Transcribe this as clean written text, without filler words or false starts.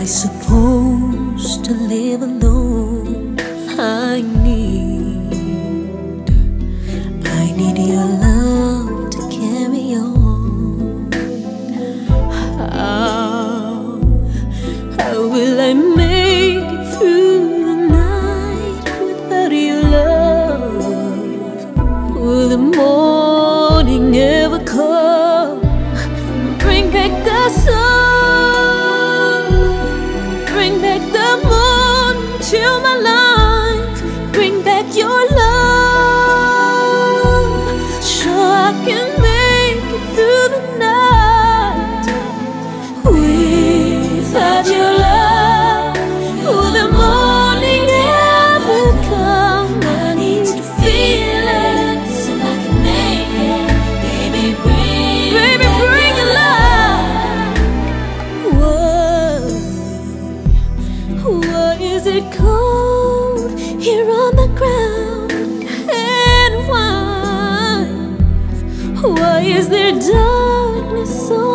supposed to live alone? I need your love to carry on. How will I make it through the night without your love? Will the morning ever come? Bring back the sun, bring back the moon to my life. Bring back your love, so I can make it through the night. Without your love, will the morning ever come? I need to feel it so I can make it. Baby, bring your love. Why is it cold here on the ground? And why is there darkness all